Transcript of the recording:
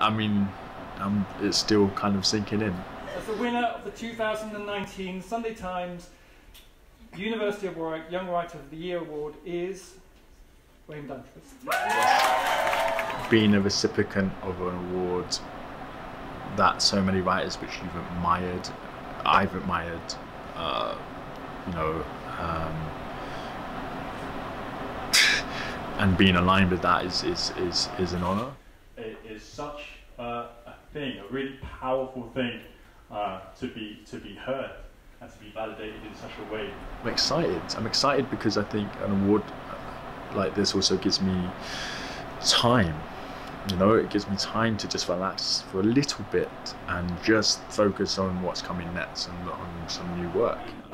I mean, it's still kind of sinking in. As the winner of the 2019 Sunday Times University of Warwick Young Writer of the Year Award is Raymond Antrobus. Being a recipient of an award that so many writers which you've admired, I've admired, you know, and being aligned with that is an honour. It is such a thing, a really powerful thing to be heard and to be validated in such a way. I'm excited. I'm excited because I think an award like this also gives me time. You know, it gives me time to just relax for a little bit and just focus on what's coming next and on some new work.